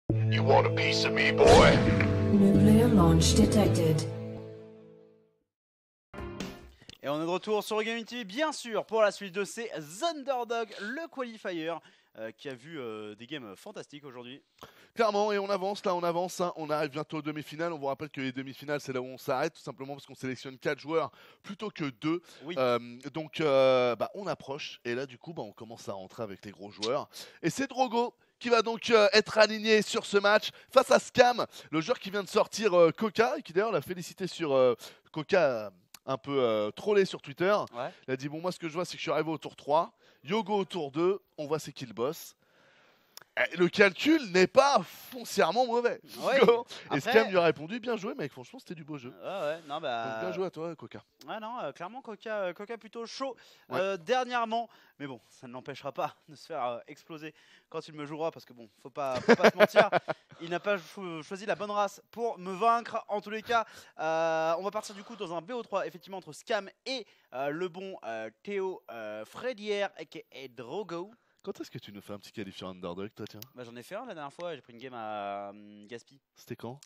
You want a piece of me, boy? Nuclear launch detected. Et on est de retour sur Gaming TV, bien sûr, pour la suite de ces Underdog, le qualifier, qui a vu des games fantastiques aujourd'hui. Clairement, et on avance, là on avance, hein. On arrive bientôt aux demi-finales. On vous rappelle que les demi-finales c'est là où on s'arrête, tout simplement parce qu'on sélectionne 4 joueurs plutôt que 2. Oui. Donc on approche, et là du coup on commence à rentrer avec les gros joueurs. Et c'est Drogo qui va donc être aligné sur ce match face à Scam, le joueur qui vient de sortir Coca, et qui d'ailleurs l'a félicité sur Coca, un peu trollé sur Twitter. Ouais. Il a dit bon, moi ce que je vois c'est que je suis arrivé au tour 3, Yogo au tour 2, on voit c'est qui le boss. Le calcul n'est pas foncièrement mauvais. Ouais. Et Scam lui a répondu bien joué mec, franchement c'était du beau jeu. Ouais, non, bah. Donc bien joué à toi Coca. Ouais, non, clairement, Coca plutôt chaud Ouais. dernièrement. Mais bon, ça ne l'empêchera pas de se faire exploser quand il me jouera. Parce que bon, faut pas se mentir. Il n'a pas choisi la bonne race pour me vaincre. En tous les cas, on va partir du coup dans un BO3, effectivement, entre Scam et le bon Théo Fredière, aka Drogo. Quand est-ce que tu nous fais un petit qualifiant Underdog toi, tiens? Bah, j'en ai fait un la dernière fois, j'ai pris une game à Gaspi. C'était quand?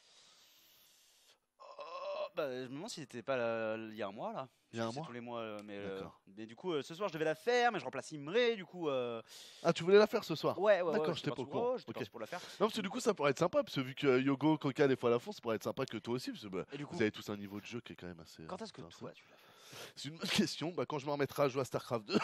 Bah, je me demande si c'était pas il y a un mois là. Il y a un C'est mois? tous les mois, D'accord. mais du coup ce soir je devais la faire, mais je remplace Imre, du coup. Ah, tu voulais la faire ce soir? Ouais, D'accord, j'étais j'étais pas au parti- courant. ouais, j'étais Ok. parti pour la faire. Non, parce que du coup ça pourrait être sympa, parce que vu que Yogo, Coca des fois la font, ça pourrait être sympa que toi aussi, parce que Et du coup, vous avez tous un niveau de jeu qui est quand même assez... quand est-ce que intéressant. toi tu l'as fait? C'est une bonne question. Quand je me remettrai à jouer à StarCraft 2,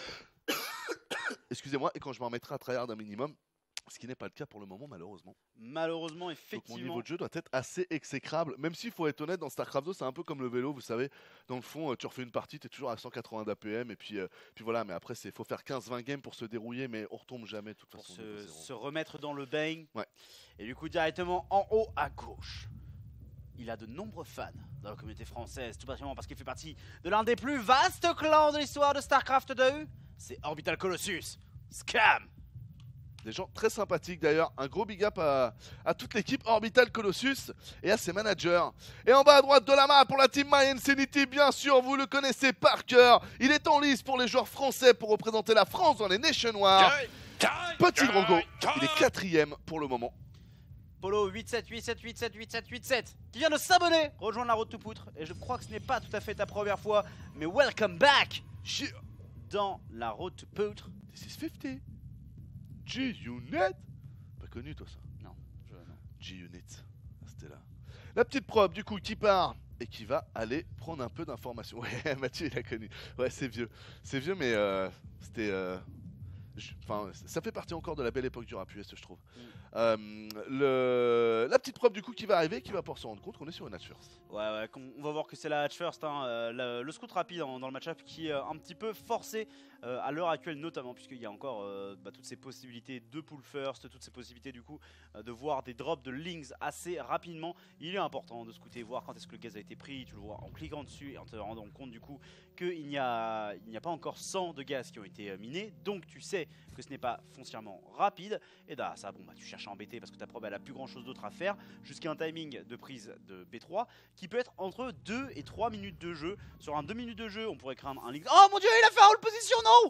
excusez-moi, et quand je me remettrai à tryhard un minimum, ce qui n'est pas le cas pour le moment malheureusement. Malheureusement, Donc mon effectivement. niveau de jeu doit être assez exécrable, même s'il faut être honnête, dans StarCraft 2 c'est un peu comme le vélo, vous savez, dans le fond tu refais une partie, tu es toujours à 180 d'APM, et puis voilà, mais après il faut faire 15-20 games pour se dérouiller, mais on retombe jamais de toute Pour façon. au niveau se zéro. remettre dans le bain. Ouais. Et du coup, directement en haut à gauche, il a de nombreux fans dans la communauté française, tout particulièrement parce qu'il fait partie de l'un des plus vastes clans de l'histoire de StarCraft 2. C'est Orbital Colossus, Scam. Des gens très sympathiques d'ailleurs, un gros big up à toute l'équipe Orbital Colossus et à ses managers. Et en bas à droite de la map pour la team My Insanity, bien sûr, vous le connaissez par cœur. Il est en lice pour les joueurs français pour représenter la France dans les Nations Wars. Petit Drogo, il est 4ème pour le moment. Polo 8787878787 qui vient de s'abonner, rejoindre la road to poutre. Et je crois que ce n'est pas tout à fait ta première fois, mais welcome back Yeah. dans la road to poutre. This is 50. G-Unit. Pas connu toi ça. Non. G-Unit. Ah, c'était là. La petite prop du coup qui part et qui va aller prendre un peu d'informations. Ouais, Mathieu il a connu. Ouais, c'est vieux. C'est vieux mais c'était... Enfin, ça fait partie encore de la belle époque du rap US, je trouve. La petite preuve du coup qui va arriver, qui va pouvoir se rendre compte qu'on est sur une match first. Ouais, on va voir que c'est la hatch first, hein, le scout rapide dans le match-up qui est un petit peu forcé à l'heure actuelle, notamment puisqu'il y a encore toutes ces possibilités de pull first, toutes ces possibilités du coup de voir des drops de links assez rapidement. Il est important de scouter, voir quand est-ce que le gaz a été pris, tu le vois en cliquant dessus et en te rendant compte du coup qu'il n'y a pas encore 100 de gaz qui ont été minés, donc tu sais que ce n'est pas foncièrement rapide. Et là, ça, tu cherches à embêter parce que ta probe elle a plus grand chose d'autre à faire, jusqu'à un timing de prise de B3 qui peut être entre 2 et 3 minutes de jeu. Sur un 2 minutes de jeu, on pourrait craindre un link. Oh mon dieu, il a fait un hold position, non.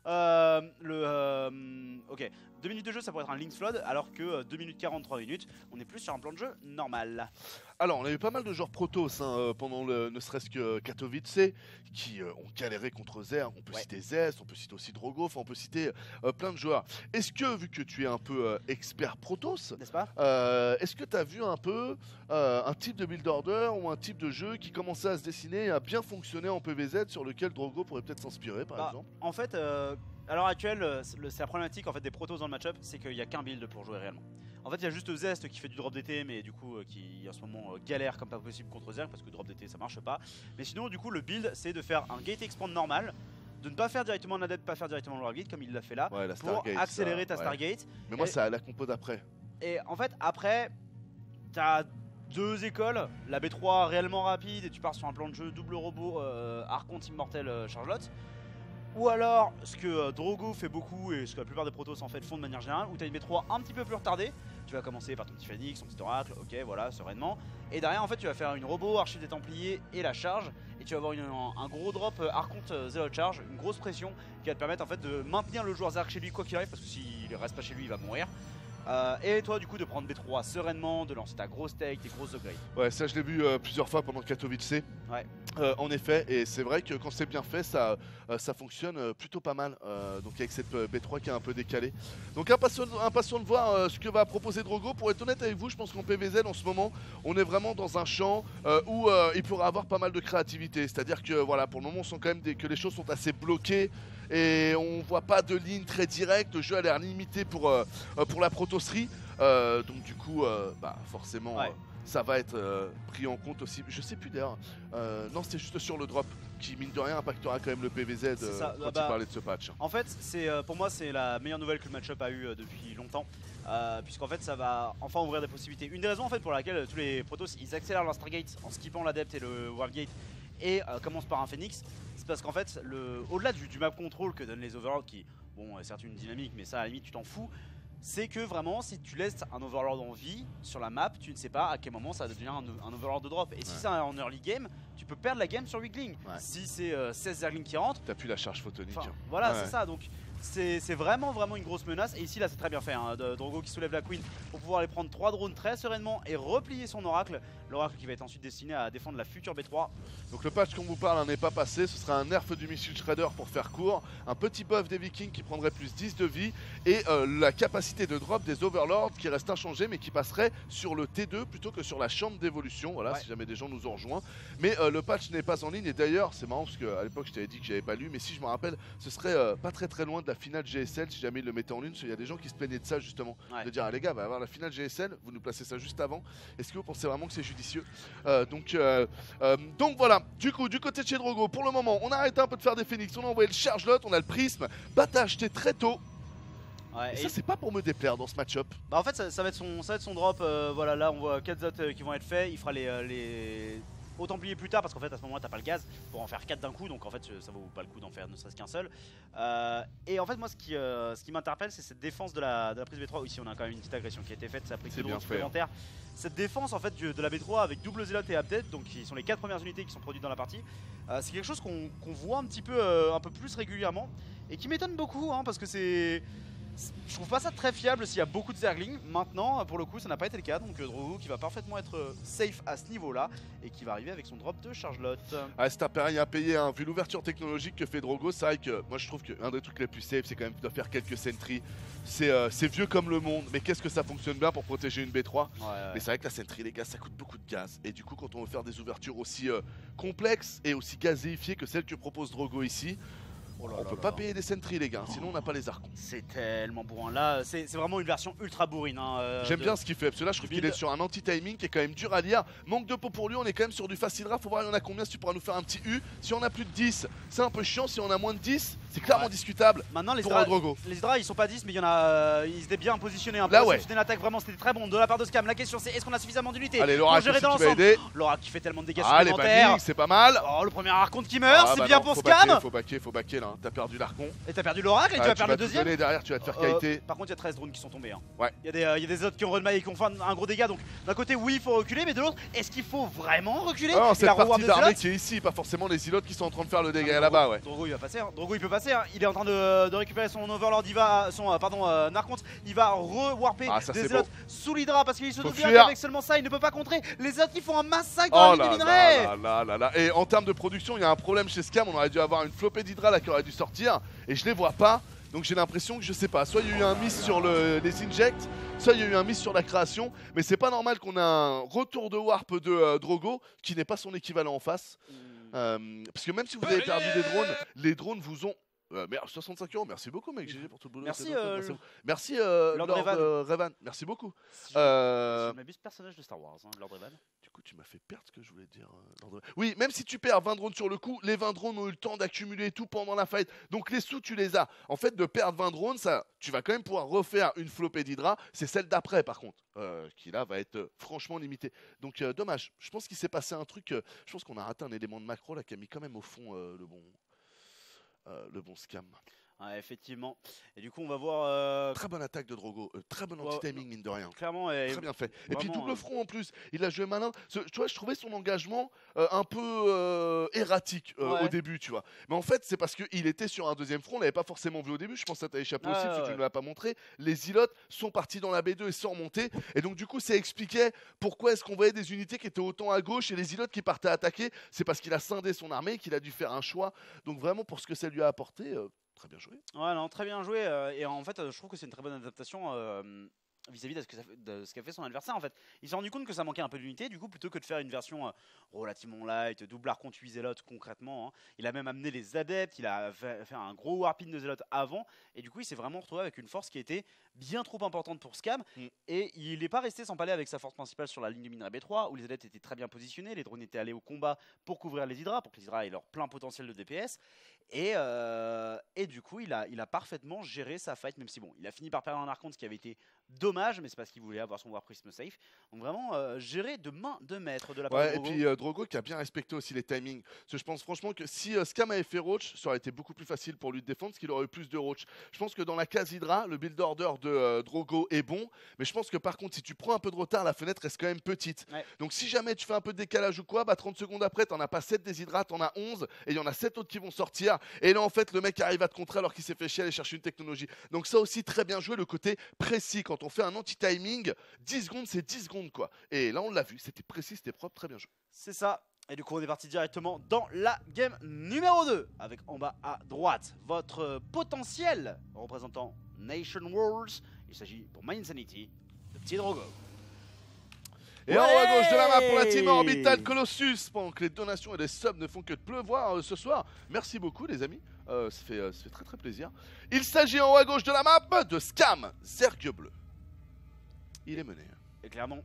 Ok, 2 minutes de jeu ça pourrait être un Link's Flood, alors que 2 minutes 40, 3 minutes, on est plus sur un plan de jeu normal. Alors, on a eu pas mal de joueurs Protoss pendant ne serait-ce que Katowice qui ont galéré contre Zer. On peut citer Zest, on peut citer aussi Drogo, enfin on peut citer plein de joueurs. Est-ce que, vu que tu es un peu expert Protoss, n'est-ce pas, est-ce que tu as vu un peu un type de build order ou un type de jeu qui commençait à se dessiner et à bien fonctionner en PVZ sur lequel Drogo pourrait peut-être s'inspirer par exemple? En fait, à l'heure actuelle, c'est la problématique en fait, des Protoss dans le match-up, c'est qu'il n'y a qu'un build pour jouer réellement. En fait, il y a juste Zest qui fait du drop d'été, mais du coup, qui en ce moment galère comme pas possible contre Zerg parce que drop d'été ça marche pas. Mais sinon, du coup, le build c'est de faire un gate expand normal, de ne pas faire directement un adept, pas faire directement le Wargate comme il l'a fait là, Ouais, la pour Stargate, accélérer ça, ta Stargate. Mais moi, c'est à la compo d'après. Et en fait, après, t'as deux écoles, la B3 réellement rapide et tu pars sur un plan de jeu double robot Archonte Immortel Chargelotte. Ou alors, ce que Drogo fait beaucoup et ce que la plupart des Protoss en fait font de manière générale, où tu as une B3 un petit peu plus retardée. Tu vas commencer par ton petit Phoenix, ton petit Oracle, ok, voilà, sereinement. Et derrière, en fait, tu vas faire une robot, Archive des Templiers et la charge. Et tu vas avoir un gros drop Archonte Zealot Charge, une grosse pression qui va te permettre en fait de maintenir le joueur Zerg chez lui quoi qu'il arrive, parce que s'il reste pas chez lui, il va mourir. Et toi du coup de prendre B3 sereinement, de lancer ta grosse take, tes grosses upgrades. Ouais, ça je l'ai vu plusieurs fois pendant Katowice. Ouais. En effet, et c'est vrai que quand c'est bien fait, ça fonctionne plutôt pas mal. Donc avec cette B3 qui est un peu décalée. Donc impatient de voir ce que va proposer Drogo. Pour être honnête avec vous, je pense qu'en PVZ en ce moment, on est vraiment dans un champ où il pourra avoir pas mal de créativité. C'est-à-dire que voilà, pour le moment, on sent quand même que les choses sont assez bloquées. Et on voit pas de ligne très directe. Le jeu a l'air limité pour la protosserie. Donc du coup, forcément, ouais. ça va être pris en compte aussi. Je sais plus d'ailleurs. Non, c'était juste sur le drop qui, mine de rien, impactera quand même le PVZ quand il parlait de ce patch. En fait, pour moi, c'est la meilleure nouvelle que le match-up a eu depuis longtemps. Puisqu'en fait, ça va enfin ouvrir des possibilités. Une des raisons en fait pour laquelle tous les protos ils accélèrent leur Stargate en skippant l'Adept et le Wargate et commencent par un Phoenix, c'est parce qu'en fait, au-delà du map control que donnent les Overlords, qui, bon, certes une dynamique, mais ça à la limite tu t'en fous. C'est que vraiment, si tu laisses un Overlord en vie sur la map, tu ne sais pas à quel moment ça devient un Overlord de drop. Et si c'est en early game, tu peux perdre la game sur Weakling. Ouais. Si c'est 16 Zerglings qui rentrent, t'as plus la charge photonique. Voilà, c'est ça. Donc c'est vraiment une grosse menace. Et ici, là, c'est très bien fait. Hein, Drogo qui soulève la Queen pour pouvoir aller prendre 3 drones très sereinement et replier son oracle. L'oracle qui va être ensuite destiné à défendre la future B3. Donc le patch qu'on vous parle n'est pas passé. Ce sera un nerf du missile Shredder pour faire court. Un petit buff des Vikings qui prendrait plus 10 de vie. Et la capacité de drop des Overlords qui reste inchangée mais qui passerait sur le T2 plutôt que sur la chambre d'évolution. Voilà, ouais. Si jamais des gens nous ont rejoints. Mais le patch n'est pas en ligne. Et d'ailleurs, c'est marrant parce qu'à l'époque, je t'avais dit que j'avais pas lu. Mais si je me rappelle, ce serait pas très loin de la finale GSL si jamais ils le mettaient en ligne. Parce qu'il y a des gens qui se plaignaient de ça justement. Ouais. De dire, ah, les gars, va avoir la finale GSL. Vous nous placez ça juste avant. Est-ce que vous pensez vraiment que c'est judicieux? Donc voilà, du coup, du côté de chez Drogo, pour le moment, on a arrêté un peu de faire des phoenix. On a envoyé le charge-lot, on a le prisme. Bata acheté très tôt. Ouais, et ça, c'est pas pour me déplaire dans ce match-up. Bah en fait, ça va être son drop. Voilà, là, on voit 4 zots qui vont être faits. Il fera les Templiers plus tard parce qu'en fait à ce moment là t'as pas le gaz pour en faire 4 d'un coup, donc en fait ça vaut pas le coup d'en faire ne serait-ce qu'un seul. Et en fait moi ce qui m'interpelle c'est cette défense de la prise B3. Ici on a quand même une petite agression qui a été faite, ça a pris 2 drones supplémentaires. Cette défense en fait de la B3 avec double Zealot et Update, donc qui sont les 4 premières unités qui sont produites dans la partie, c'est quelque chose qu'on voit un peu plus régulièrement et qui m'étonne beaucoup hein, parce que je trouve pas ça très fiable s'il y a beaucoup de Zerglings. Maintenant, pour le coup, ça n'a pas été le cas. Donc Drogo qui va parfaitement être safe à ce niveau-là et qui va arriver avec son drop de charge-lot. Ah, c'est un rien à payer. Hein. Vu l'ouverture technologique que fait Drogo, c'est vrai que moi je trouve qu'un des trucs les plus safe, c'est quand même de faire quelques sentries. C'est vieux comme le monde, mais qu'est-ce que ça fonctionne bien pour protéger une B3. Ouais. Mais c'est vrai que la sentry, les gars, ça coûte beaucoup de gaz. Et du coup, quand on veut faire des ouvertures aussi complexes et aussi gazéifiées que celles que propose Drogo ici, on peut pas payer des sentries les gars, sinon on n'a pas les archons. C'est tellement bourrin. Là, c'est vraiment une version ultra bourrine. Hein, j'aime bien ce qu'il fait, parce que là je trouve qu'il est sur un anti-timing qui est quand même dur à lire. Manque de peau pour lui, on est quand même sur du facile rap. Faut voir il y en a combien, si tu pourras nous faire un petit U. Si on a plus de 10, c'est un peu chiant. Si on a moins de 10, c'est clairement discutable. Maintenant les pour Drogo. Les Hydra ils sont pas 10, mais il y en a. Ils étaient bien positionnés. Là ouais. C'était une attaque vraiment, c'était très bon de la part de Scam. La question c'est est-ce qu'on a suffisamment d'unités pour gérer dans l'ensemble. L'Oracle qui fait tellement de dégâts supplémentaires. C'est pas mal. Oh, le premier Archonte qui meurt, c'est bien pour Scam. Faut backer là, t'as perdu l'Archon. Et t'as perdu l'oracle et tu vas perdre le deuxième. Derrière, tu vas te faire kiter. Par contre, il y a 13 drones qui sont tombés. Hein. Ouais. Il y a des autres qui ont runmail et qui ont fait un gros dégât. Donc d'un côté, oui, il faut reculer, mais de l'autre, est-ce qu'il faut vraiment reculer? Non, c'est la partie d'armée qui est ici, pas forcément les Zealots qui sont en train de faire le dégât là-bas. Ouais. Drogo, il va passer. Hein. Drogo, il peut passer. Hein. Il est en train de récupérer son Overlord. Il va, Narconte. Il va re-warper des Zealots sous l'Hydra parce qu'il se souvient qu'avec seulement ça, il ne peut pas contrer. Les autres, ils font un massacre dans la minerais. Et en termes de production, il y a un problème chez Scam. On aurait dû avoir une flopée d'Hydra là qui aurait dû sortir. Et je les vois pas. Donc j'ai l'impression que je sais pas, soit il y a eu un miss sur les injects, soit il y a eu un miss sur la création, mais c'est pas normal qu'on ait un retour de warp de Drogo qui n'est pas son équivalent en face. Parce que même si vous avez perdu des drones, les drones vous ont... 65 €, merci beaucoup mec GG pour tout le boulot. Merci Lord Revan, merci beaucoup. C'est le personnage de Star Wars, hein, Lord Revan. Du coup tu m'as fait perdre ce que je voulais dire. Oui, même si tu perds 20 drones sur le coup, les 20 drones ont eu le temps d'accumuler tout pendant la fight. Donc les sous tu les as. En fait de perdre 20 drones, ça, tu vas quand même pouvoir refaire une flopée d'Hydra. C'est celle d'après par contre, qui là va être franchement limitée. Donc dommage, je pense qu'il s'est passé un truc, je pense qu'on a raté un élément de macro là qui a mis quand même au fond le bon Scam. Ouais, effectivement. Et du coup, on va voir. Très bonne attaque de Drogo, très bon Ouais, anti-timing mine de rien. Clairement, Très bien fait. Et puis vraiment, double front en plus, il a joué malin. Tu vois, je trouvais son engagement un peu erratique au Ouais. début, tu vois. Mais en fait, c'est parce qu'il était sur un deuxième front, on l'avait pas forcément vu au début. Je pense que ça t'a échappé aussi, parce que tu ne l'as pas montré. Les îlots sont partis dans la B2 et sont remontés. Et donc du coup, ça expliquait pourquoi est-ce qu'on voyait des unités qui étaient autant à gauche et les îlots qui partaient attaquer. C'est parce qu'il a scindé son armée, qu'il a dû faire un choix. Donc vraiment, pour ce que ça lui a apporté, très bien joué. Ouais, non, très bien joué. Et en fait, je trouve que c'est une très bonne adaptation vis-à-vis de ce qu'a fait son adversaire. En fait, il s'est rendu compte que ça manquait un peu d'unité. Du coup, plutôt que de faire une version relativement light, double arc contre 8 zélotes concrètement, hein, il a même amené les adeptes. Il a fait un gros warping de zélotes avant. Et du coup, il s'est vraiment retrouvé avec une force qui était bien trop importante pour Scam. Et il n'est pas resté sans palais avec sa force principale sur la ligne de minerai B3, où les adeptes étaient très bien positionnés. Les drones étaient allés au combat pour couvrir les hydras, pour que les hydras aient leur plein potentiel de DPS. Et du coup, il a parfaitement géré sa fight, même si bon, il a fini par perdre un archonte, ce qui avait été dommage, mais c'est parce qu'il voulait avoir son War Prism safe. Donc vraiment géré de main de maître de la part de Drogo. Et puis Drogo qui a bien respecté aussi les timings. Parce que je pense franchement que si Scam avait fait Roach, ça aurait été beaucoup plus facile pour lui de défendre, parce qu'il aurait eu plus de Roach. Je pense que dans la case Hydra, le build order de Drogo est bon, mais je pense que par contre, si tu prends un peu de retard, la fenêtre reste quand même petite. Ouais. Donc si jamais tu fais un peu de décalage ou quoi, bah 30 secondes après, t'en as pas 7 des Hydra, t'en as 11, et il y en a 7 autres qui vont sortir. Et là, en fait, le mec arrive à te contrer alors qu'il s'est fait chier à aller chercher une technologie. Donc ça aussi, très bien joué, le côté précis. Quand on fait un anti-timing, 10 secondes, c'est 10 secondes, quoi. Et là, on l'a vu, c'était précis, c'était propre, très bien joué. C'est ça. Et du coup, on est parti directement dans la game numéro 2, avec en bas à droite votre potentiel représentant Nation Wars. Il s'agit pour My Insanity de petit Drogo. Et en haut à gauche de la map pour la team Orbital Colossus, pendant que les donations et les subs ne font que de pleuvoir ce soir. Merci beaucoup les amis, ça fait très très plaisir. Il s'agit en haut à gauche de la map de Scam, Zergue Bleu. Il est mené. Et clairement,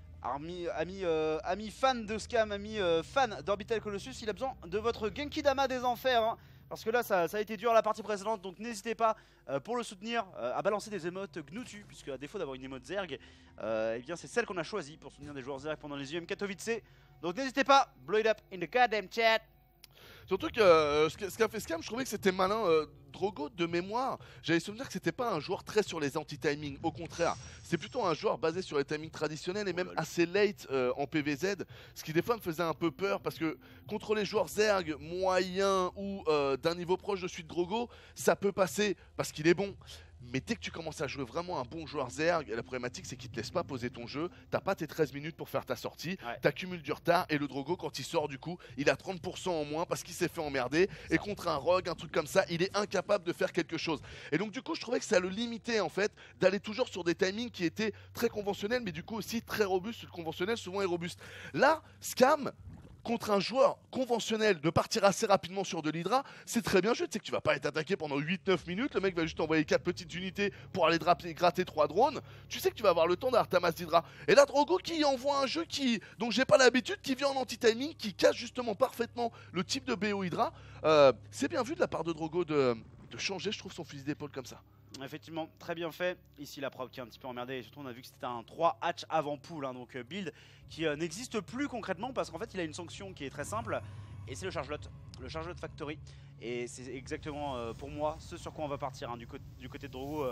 ami fan de Scam, ami fan d'Orbital Colossus, il a besoin de votre Genki Dama des enfers. Hein, parce que là, ça a été dur la partie précédente, donc n'hésitez pas pour le soutenir à balancer des émotes Gnutu, puisque à défaut d'avoir une émote Zerg, eh bien c'est celle qu'on a choisie pour soutenir des joueurs Zerg pendant les UM Katowice. Donc n'hésitez pas, blow it up in the goddamn chat. Surtout que ce qu'a fait Scam, je trouvais que c'était malin. Drogo, de mémoire, j'avais souvenir que c'était pas un joueur très sur les anti-timing. Au contraire, c'est plutôt un joueur basé sur les timings traditionnels et même assez late en PVZ. Ce qui des fois me faisait un peu peur parce que contre les joueurs Zerg moyens ou d'un niveau proche de celui de Drogo, ça peut passer parce qu'il est bon. Mais dès que tu commences à jouer vraiment un bon joueur Zerg, la problématique c'est qu'il te laisse pas poser ton jeu, t'as pas tes 13 minutes pour faire ta sortie, t'accumules du retard et le Drogo quand il sort du coup, il a 30% en moins parce qu'il s'est fait emmerder et contre un rogue, un truc comme ça, il est incapable de faire quelque chose. Et donc du coup je trouvais que ça le limitait en fait d'aller toujours sur des timings qui étaient très conventionnels mais du coup aussi très robustes, le conventionnel souvent est robuste. Là, Scam contre un joueur conventionnel de partir assez rapidement sur de l'Hydra, c'est très bien joué. Tu sais que tu vas pas être attaqué pendant 8-9 minutes, le mec va juste envoyer 4 petites unités pour aller gratter 3 drones. Tu sais que tu vas avoir le temps d'avoir ta masse d'Hydra. Et là, Drogo qui envoie un jeu dont j'ai pas l'habitude, qui vient en anti-timing, qui casse justement parfaitement le type de BO Hydra. C'est bien vu de la part de Drogo de changer, je trouve, son fusil d'épaule comme ça. Effectivement, très bien fait. Ici, la preuve qui est un petit peu emmerdée. Et surtout, on a vu que c'était un 3 hatch avant pool. Hein, donc, build qui n'existe plus concrètement parce qu'en fait, il a une sanction qui est très simple. Et c'est le charge-lot. Le charge-lot factory. Et c'est exactement pour moi ce sur quoi on va partir. Hein, du côté de Drogo,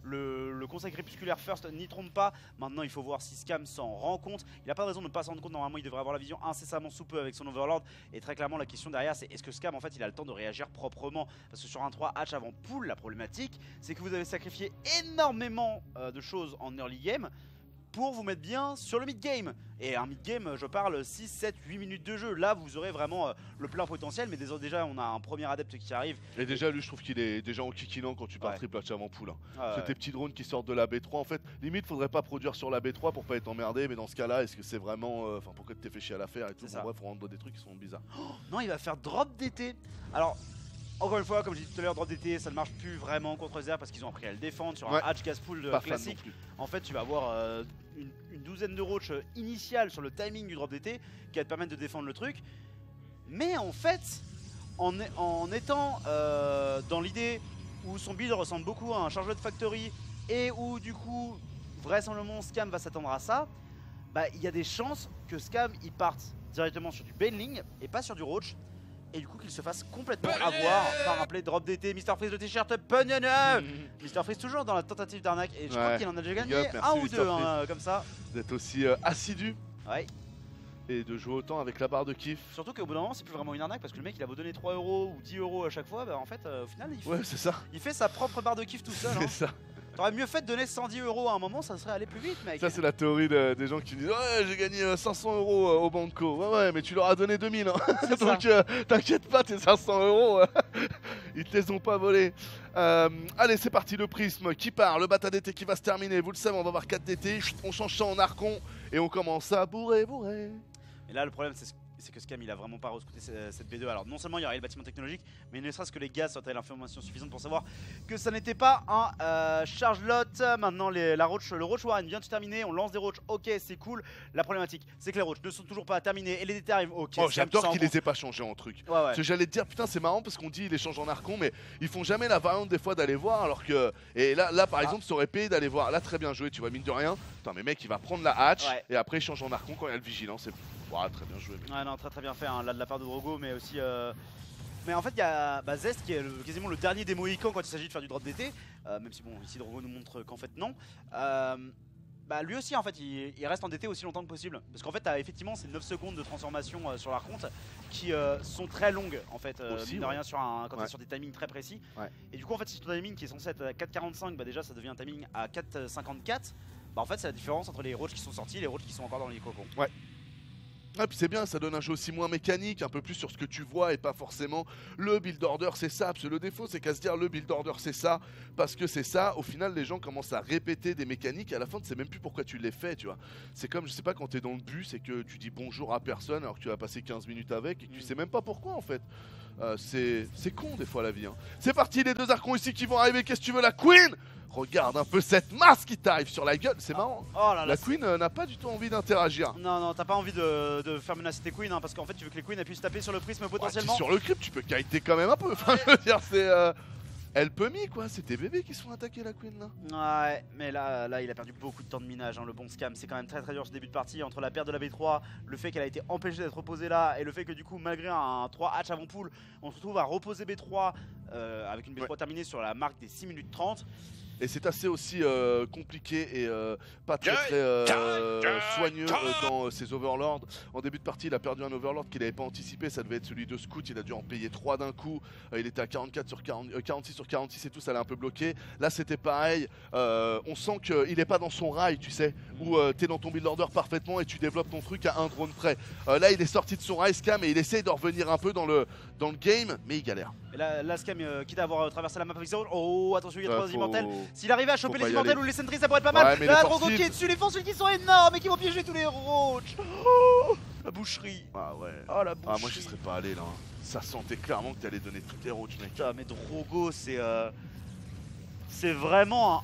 le conseil crépusculaire first n'y trompe pas. Maintenant, il faut voir si Scam s'en rend compte. Il n'a pas de raison de ne pas s'en rendre compte. Normalement, il devrait avoir la vision incessamment sous peu avec son Overlord. Et très clairement, la question derrière, c'est est-ce que Scam, en fait, il a le temps de réagir proprement? Parce que sur un 3 hatch avant pool, la problématique, c'est que vous avez sacrifié énormément de choses en early game pour vous mettre bien sur le mid-game. Et un mid-game, je parle 6, 7, 8 minutes de jeu. Là, vous aurez vraiment le plein potentiel. Mais déjà, on a un premier adepte qui arrive. Et déjà, lui, je trouve qu'il est déjà en kikinant quand tu pars triple hatch avant pool. Hein. C'est tes petits drones qui sortent de la B3. En fait, limite, faudrait pas produire sur la B3 pour pas être emmerdé. Mais dans ce cas-là, est-ce que c'est vraiment. Enfin, pourquoi tu t'es fait chier à la faire et tout. Bon, bref, on rentre dans des trucs qui sont bizarres. Oh, non, il va faire drop d'été. Alors. Encore une fois, comme j'ai dit tout à l'heure, drop d'été, ça ne marche plus vraiment contre Zerg parce qu'ils ont appris à le défendre sur un hatch gas pool classique. En fait, tu vas avoir une douzaine de roach initiales sur le timing du drop d'été qui va te permettre de défendre le truc. Mais en fait, en étant dans l'idée où son build ressemble beaucoup à un chargeur de factory et où du coup, vraisemblablement, Scam va s'attendre à ça, bah il y a des chances que Scam il parte directement sur du Baneling et pas sur du roach. et du coup qu'il se fasse complètement avoir par un play drop d'été. Mister Freeze le t-shirt Punyaneux. Mister Freeze toujours dans la tentative d'arnaque et je crois qu'il en a déjà gagné Big up, merci, un ou deux comme ça. D'être aussi assidu Ouais. et de jouer autant avec la barre de kiff. Surtout qu'au bout d'un moment c'est plus vraiment une arnaque parce que le mec il a beau donner 3 euros ou 10 euros à chaque fois, bah en fait au final Ouais, c'est ça. il fait sa propre barre de kiff tout seul. C'est ça. T'aurais mieux fait de donner 110 euros à un moment, ça serait allé plus vite mec. Ça, c'est la théorie des gens qui disent ouais, j'ai gagné 500 euros au banco. Ouais, mais tu leur as donné 2000. Hein. Donc t'inquiète pas, tes 500 euros, ils te les ont pas volés. Allez, c'est parti, le prisme qui part, le bata d'été qui va se terminer. Vous le savez, on va voir 4 d'été. On change ça en archon et on commence à bourrer. Et là le problème c'est que Scam il a vraiment pas rescouté cette B2. Alors non seulement il y aurait le bâtiment technologique, mais ne serait-ce que les gaz sortaient l'information suffisante pour savoir que ça n'était pas un charge lot. Maintenant le Roach Warren vient de se terminer, on lance des Roach, ok c'est cool. La problématique c'est que les Roach ne sont toujours pas terminés et les détails arrivent, ok. Oh, j'adore qu'ils les aient pas changés en truc. Ouais. Parce que j'allais te dire, putain c'est marrant parce qu'on dit ils les changent en archon, mais ils font jamais la variante des fois d'aller voir alors que... Et là par exemple ça aurait payé d'aller voir, là très bien joué, tu vois, mine de rien. Putain mais mec il va prendre la hatch et après il change en archon quand il y a le vigilant, c'est... Ouais, très bien joué. Ouais, non, très bien fait hein, là de la part de Drogo, mais aussi. Mais en fait, il y a Zest qui est quasiment le dernier des Mohicans quand il s'agit de faire du drop d'été. Même si, bon, ici Drogo nous montre qu'en fait, non. Lui aussi, en fait, il reste en DT aussi longtemps que possible. Parce qu'en fait, t'as effectivement ces 9 secondes de transformation sur l'archonte qui sont très longues, en fait. Mine de rien, quand t'es sur des timings très précis. Ouais. Et du coup, en fait, si ton timing qui est censé être à 4,45, bah déjà, ça devient un timing à 4,54. Bah, en fait, c'est la différence entre les Roach qui sont sortis et les Roach qui sont encore dans les cocons. Ouais. Ah, puis c'est bien, ça donne un jeu aussi moins mécanique, un peu plus sur ce que tu vois et pas forcément le build order c'est ça. Parce que le défaut c'est qu'à se dire le build order c'est ça, parce que c'est ça, au final les gens commencent à répéter des mécaniques et à la fin tu sais même plus pourquoi tu les fais, tu vois. C'est comme, je sais pas, quand t'es dans le bus et que tu dis bonjour à personne alors que tu vas passer 15 minutes avec et que tu sais même pas pourquoi en fait. C'est con des fois la vie. Hein. C'est parti, les deux archons ici qui vont arriver, qu'est-ce que tu veux la Queen? Regarde un peu cette masse qui t'arrive sur la gueule, c'est marrant. Oh là là, la Queen n'a pas du tout envie d'interagir. Non, t'as pas envie de faire menacer tes Queens hein, parce qu'en fait tu veux que les Queens puissent taper sur le prisme potentiellement. Sur le crypt, tu peux kiter quand même un peu. Enfin, je veux dire, c'est. Elle peut mis quoi, c'est tes bébés qui se font attaquer la Queen là. Ouais, mais là il a perdu beaucoup de temps de minage, hein, le bon Scam. C'est quand même très dur ce début de partie entre la perte de la B3, le fait qu'elle a été empêchée d'être reposée là et le fait que du coup, malgré un 3 hatch avant pool, on se retrouve à reposer B3 avec une B3 terminée sur la marque des 6 minutes 30. Et c'est assez aussi compliqué et pas très soigneux dans ses overlords. En début de partie, il a perdu un overlord qu'il n'avait pas anticipé, ça devait être celui de Scout, il a dû en payer 3 d'un coup. Il était à 46 sur 46 et tout, ça l'a un peu bloqué. Là c'était pareil, on sent qu'il n'est pas dans son rail, tu sais, où tu es dans ton build order parfaitement et tu développes ton truc à un drone près. Là il est sorti de son rail Scam et il essaye de revenir un peu dans le game, mais il galère. Et là Scam, quitte à avoir traversé la map avec Zero, oh attention, il y a 3 immortels. S'il arrivait à choper les immortels ou les sentries, ça pourrait être pas mal. Là, Drogo qui est dessus, les forces qui sont énormes et qui vont piéger tous les roach. Oh, la boucherie. Ah ouais. Oh la boucherie. Ah, moi je serais pas allé là. Ça sentait clairement que t'allais donner toutes les roach, mec. Putain, mais Drogo, c'est vraiment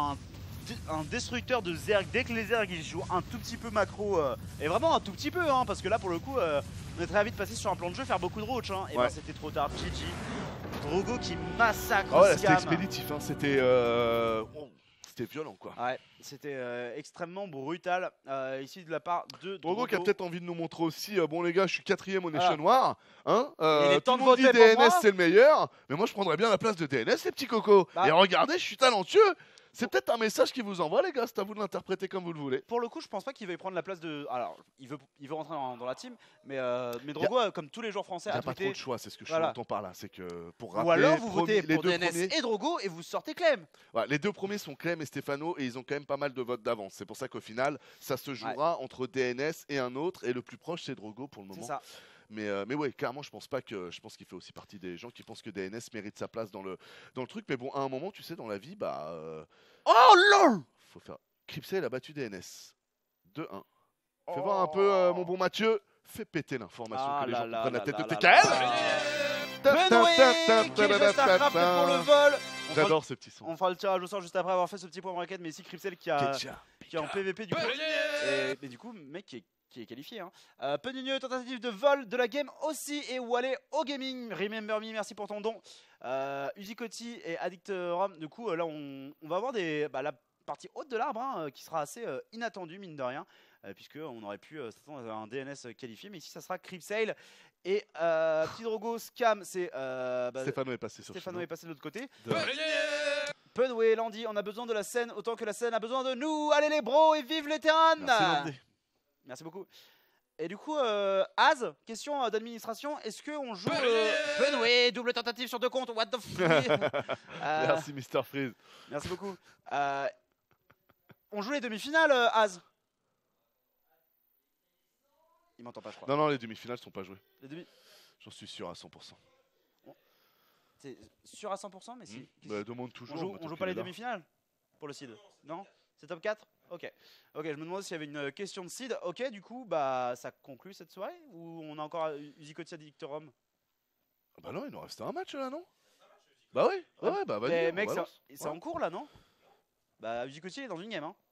un destructeur de Zerg. Dès que les Zerg ils jouent un tout petit peu macro, et vraiment un tout petit peu, hein, parce que là pour le coup, on est très vite passé sur un plan de jeu, faire beaucoup de roach. Hein, et ben c'était trop tard. GG. Drogo qui massacre Scam. C'était expéditif, hein, c'était violent quoi. Ouais, c'était extrêmement brutal ici de la part de Drogo qui a peut-être envie de nous montrer aussi, bon les gars je suis 4ème au Nation Noir, hein, il est tout temps le de monde dit voter pour DNS moi. c'est le meilleur, mais moi je prendrais bien la place de DNS les petits cocos. Et regardez, je suis talentueux. C'est peut-être un message qu'il vous envoie les gars, c'est à vous de l'interpréter comme vous le voulez. Pour le coup je pense pas qu'il veuille prendre la place de... Alors il veut rentrer dans la team, mais Drogo comme tous les joueurs français a a pas tweeté... trop de choix, c'est ce que je entends par là, c'est que pour rappeler... Ou alors vous votez les pour deux DNS premiers... et Drogo et vous sortez Clem. Ouais, les deux premiers sont Clem et Stéphano et ils ont quand même pas mal de votes d'avance. C'est pour ça qu'au final ça se jouera entre DNS et un autre et le plus proche c'est Drogo pour le moment. C'est ça. Mais ouais, clairement, je pense qu'il fait aussi partie des gens qui pensent que DNS mérite sa place dans le truc. Mais bon, à un moment, tu sais, dans la vie, bah... Oh lol, faut faire... Cripsel a battu DNS. 2-1. Fais voir un peu, mon bon Mathieu. Fais péter l'information que les gens comprennent la tête de TKL. Pour le vol. J'adore ce petit son. On fera le tirage au sort juste après avoir fait ce petit point de raquette. Mais ici, Cripsel qui est en PVP du coup. Et du coup, mec qui est qualifié. Hein. Penigneux, tentative de vol de la game aussi. Et Wallé au gaming. Remember me, merci pour ton don. Uzikoti et Addict Rom. Du coup, là, on va avoir des. partie haute de l'arbre hein, qui sera assez inattendue mine de rien, puisqu'on aurait pu s'attendre à un DNS qualifié, mais ici ça sera Creepsail. Et petit Drogo, Scam, c'est. Stéphano est passé sur Stéphano Chino. est passé de l'autre côté. De- Punway, Landy, on a besoin de la scène autant que la scène a besoin de nous. Allez les bros et vive les terrains. Merci Landy. Merci beaucoup. Et du coup, Az, question d'administration, est-ce qu'on joue Punway, double tentative sur 2 comptes, what the fuck. Merci Mr. Freeze. Merci beaucoup. On joue les demi-finales, Az. Il m'entend pas, je crois. Non, les demi-finales sont pas jouées. Les demi... J'en suis sûr à 100%. C'est sûr à 100%, mais si. Bah, demande toujours. On joue pas les demi-finales pour le seed? Non? C'est top 4? Ok. Ok, je me demandais s'il y avait une question de seed. Ok, du coup, bah ça conclut cette soirée? Ou on a encore Uzicotia Dictorum? Ah bah non, il nous reste un match là, non? Bah oui, ouais, bah vas-y. Mais on mec, balance. c'est en cours là, non? Bah Uzicotia est dans une game, hein.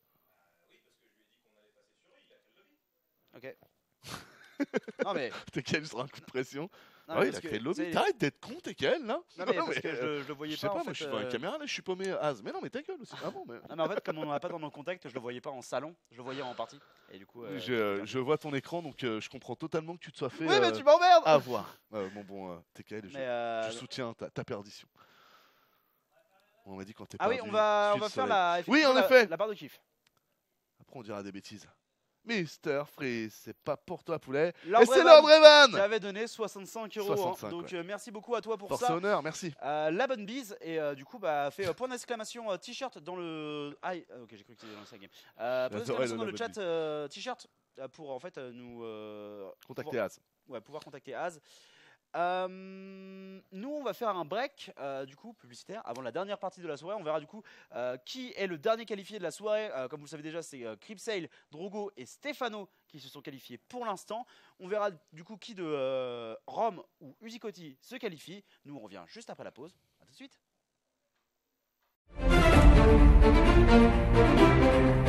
Ok. Non mais. TKL sera un coup de pression. Non, Ah oui, il parce a que, créé le lobby. tu sais, T'arrêtes d'être con, TKL là? Non mais parce que je le voyais Je sais pas, pas, en moi fait, je suis devant la caméra là, je suis paumé Az. Mais non, mais ta gueule aussi. Ah bon, mais. Non mais en fait, comme on n'en a pas dans nos contacts, je le voyais pas en salon, je le voyais en partie. Et du coup. Je vois ton écran donc je comprends totalement que tu te sois fait. Oui, mais tu m'emmerdes! avoir. Mon bon TKL, Mais je soutiens ta perdition. On m'a dit quand t'es ah perdu. oui, on va suis le faire soleil. la. Oui, en effet. La part de kiff. Après, on dira des bêtises. Mister Freeze, c'est pas pour toi, poulet. L'Orbre Et c'est Evan, l'Orbre Evan. J'avais donné 65 €. 65, donc ouais. merci beaucoup à toi pour Force ça. et honneur, merci. La bonne bise et du coup bah fait point d'exclamation t-shirt dans le ok j'ai cru que c'était dans le 5 game point d'exclamation dans le chat t-shirt pour en fait nous Contactez Az. pouvoir contacter Az. Nous on va faire un break du coup publicitaire avant la dernière partie de la soirée. On verra du coup qui est le dernier qualifié de la soirée. Comme vous le savez déjà, c'est Creepsail, Drogo et Stéphano qui se sont qualifiés pour l'instant. On verra du coup qui de Rome ou Uzicotti se qualifie. Nous on revient juste après la pause. A tout de suite.